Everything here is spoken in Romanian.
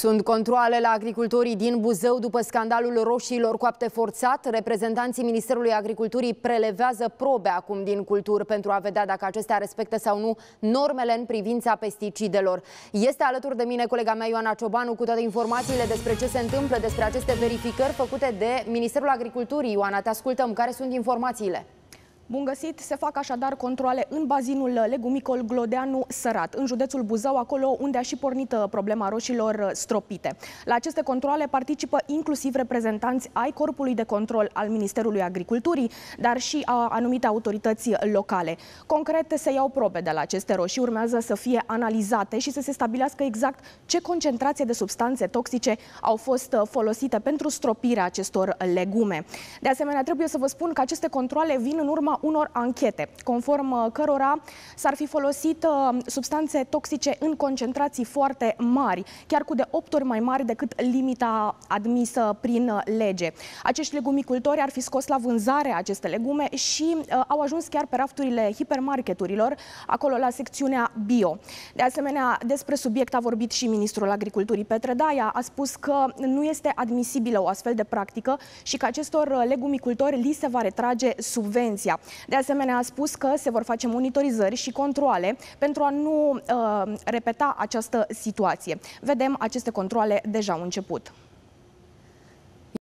Sunt controale la agricultorii din Buzău după scandalul roșiilor coapte forțat. Reprezentanții Ministerului Agriculturii prelevează probe acum din culturi pentru a vedea dacă acestea respectă sau nu normele în privința pesticidelor. Este alături de mine colega mea Ioana Ciobanu cu toate informațiile despre ce se întâmplă, despre aceste verificări făcute de Ministerul Agriculturii. Ioana, te ascultăm. Care sunt informațiile? Bun găsit! Se fac așadar controale în bazinul legumicol Glodeanu Sărat, în județul Buzău, acolo unde a și pornit problema roșilor stropite. La aceste controale participă inclusiv reprezentanți ai Corpului de Control al Ministerului Agriculturii, dar și a anumite autorități locale. Concret, se iau probe de la aceste roșii, urmează să fie analizate și să se stabilească exact ce concentrație de substanțe toxice au fost folosite pentru stropirea acestor legume. De asemenea, trebuie să vă spun că aceste controale vin în urma unor anchete, conform cărora s-ar fi folosit substanțe toxice în concentrații foarte mari, chiar cu de 8 ori mai mari decât limita admisă prin lege. Acești legumicultori ar fi scos la vânzare aceste legume și au ajuns chiar pe rafturile hipermarketurilor, acolo la secțiunea bio. De asemenea, despre subiect a vorbit și Ministrul Agriculturii Petre Daia, a spus că nu este admisibilă o astfel de practică și că acestor legumicultori li se va retrage subvenția. De asemenea, a spus că se vor face monitorizări și controale pentru a nu repeta această situație. Vedem, aceste controale deja au început.